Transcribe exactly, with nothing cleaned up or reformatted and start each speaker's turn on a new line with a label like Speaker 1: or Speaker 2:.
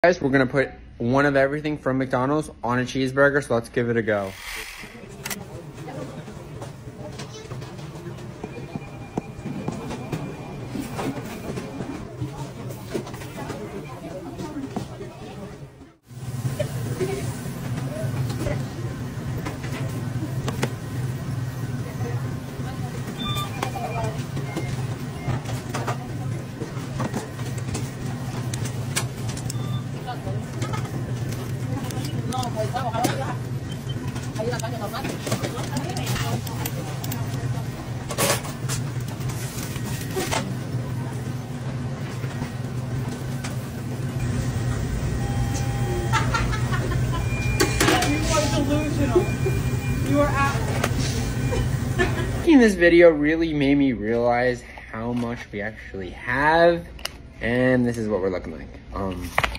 Speaker 1: Guys, we're gonna put one of everything from McDonald's on a cheeseburger, so let's give it a go.
Speaker 2: Delusional. You are out.
Speaker 1: Making this video really made me realize how much we actually have, and this is what we're looking like. Um,